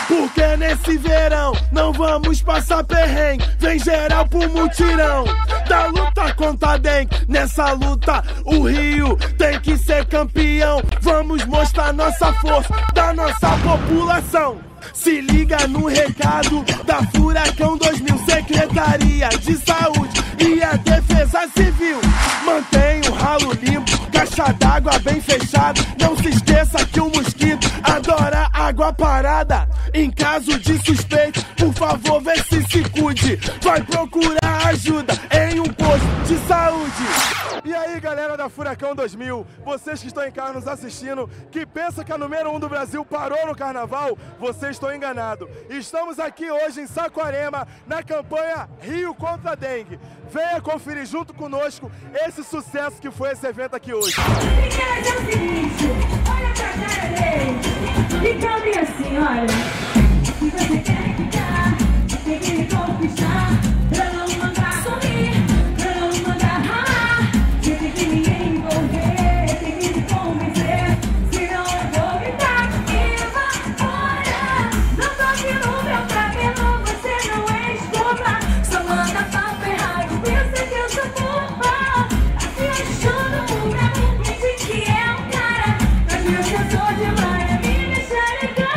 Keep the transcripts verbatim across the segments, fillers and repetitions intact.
Porque nesse verão não vamos passar perrengue. Vem geral pro mutirão da luta contra a dengue. Nessa luta o Rio tem que ser campeão. Vamos mostrar nossa força da nossa população. Se liga no recado da Furacão dois mil, Secretaria de Saúde e a Defesa Civil. Mantenha o ralo limpo, caixa d'água bem fechada. Não se esqueça que o mosquito adora água parada. Em caso de suspeito, por favor, vê se se cuide. Vai procurar ajuda em um posto de saúde. E aí, galera da Furacão dois mil, vocês que estão em casa nos assistindo, que pensam que a número um do Brasil parou no carnaval, vocês estão enganados. Estamos aqui hoje em Saquarema, na campanha Rio contra a Dengue. Venha conferir junto conosco esse sucesso que foi esse evento aqui hoje. Meninas, é o seguinte, olha pra cara dele e cante assim, olha. Se você quer ficar, tem que me conquistar, pra não mandar sumir, pra não mandar ralar. Você tem que me envolver, tem que me convencer, senão eu vou gritar e evapora. Não toque no meu cabelo, você não é escova. Só manda papo errado, pensa que eu sou boba. Se achando pura, me diz que é um cara. Mas meu sensor de manhã me deixa ligada.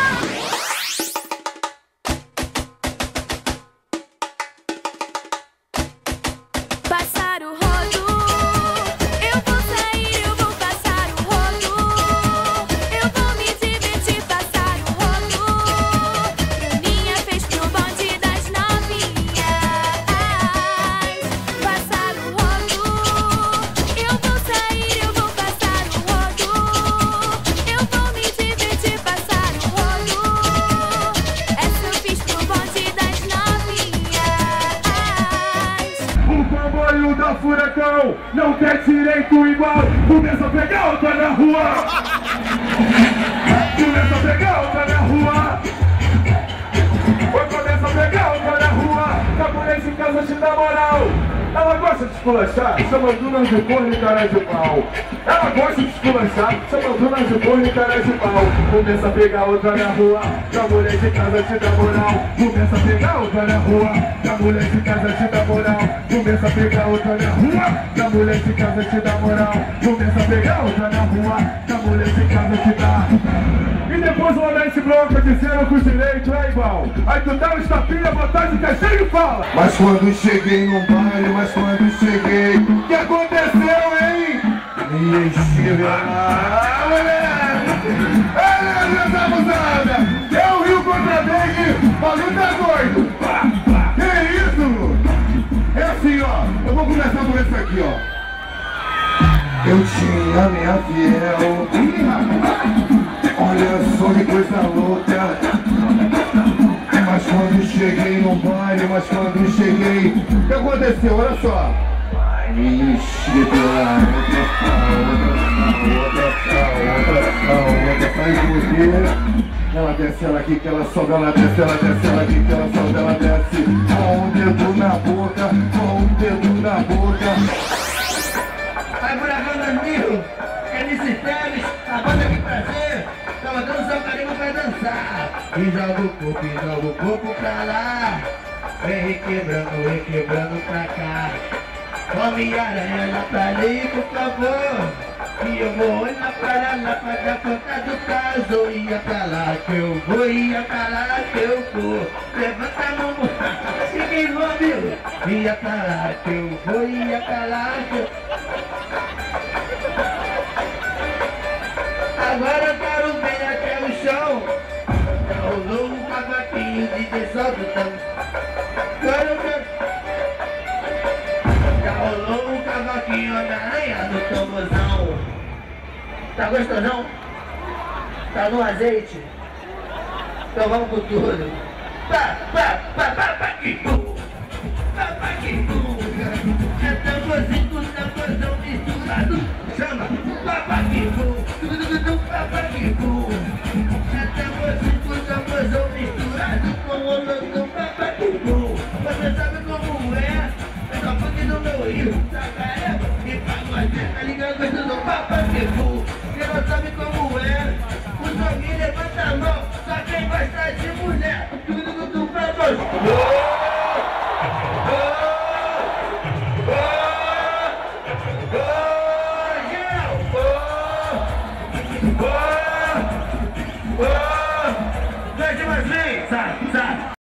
Passar o rodo, eu vou sair, eu vou passar o rodo. Eu vou me divertir, passar o rodo. Bruninha fez pro bonde das novinhas. Passar o rodo, eu vou sair, eu vou passar o rodo. Eu vou me divertir, passar o rodo. Essa eu fiz pro bonde das novinhas. O comboio da Furacão não quer direito igual. Começa a pegar outra na rua. Começa a pegar outra na rua. Oi, começa a pegar outra na rua. Japonês em casa te dá moral. Ela gosta de esculachar, chamando nós de corno e cara de pau. Ela gosta de esculachar, chamando nós de corno e cara de pau. Começa a pegar outra na rua, a mulher de casa te dá moral. Começa a pegar outra na rua, a mulher de casa te dá moral. Começa a pegar outra na rua, a mulher de casa te dá moral. Começa a pegar outra na rua, a mulher de casa te dá. E depois uma mente bronca dizendo que o direito é igual. Aí tu dá um estapinha, botar de caixinha e fala. Mas quando cheguei no baile, mas quando cheguei, o que aconteceu, hein? Me estive lá, moleque! É, minha abusada! É o Rio contra a Dengue, o bagulho tá doido! Que isso? É assim, ó, eu vou começar por esse aqui, ó. Eu tinha minha fiel, olha só que coisa louca. Mas quando cheguei no baile, mas quando cheguei, o que aconteceu? Olha só. Ixi, outra, outra, outra, outra, sai por ela desce, ela aqui, que ela sobe, ela desce, ela desce, ela aqui, que ela sobe, ela desce. Com o dedo na boca, com o dedo na boca. Vai Furacão dois mil, Canice Teles, a banda que prazer, tá botando seu carinho pra dançar. E joga o corpo, e joga o corpo pra lá. Vem requebrando, requebrando pra cá. Homem-Aranha lá pra ali, por favor. E eu vou olhar para lá pra dar conta do caso. Ia pra lá que eu vou, ia pra lá que eu vou. Levanta a mão, ninguém ouviu. Ia pra lá que eu vou, ia pra lá que eu... Agora eu quero ver até o chão. Já rolou um cavaquinho de desodorante. Agora eu quero... Já rolou um cavaquinho da aranha no tambozão. Tá gostosão? Tá no azeite? Então vamos com tudo. Pá, pá, pá, pá, pá, que bom. Pá, pá, que bom. É tamborzinho com tamborzão misturado. Chama, pá, pá, que bom. Pá, pá, que bom. É tamborzinho com tamborzão misturado com o outro, pá, pá, que bom. Você sabe como é? É só porque no meu rio, Saquarema e Pagode. Tá ligado com do pá, pá, que bom. Você não sabe como é. O joguinho levanta a mão, só quem gosta de Sai, sai.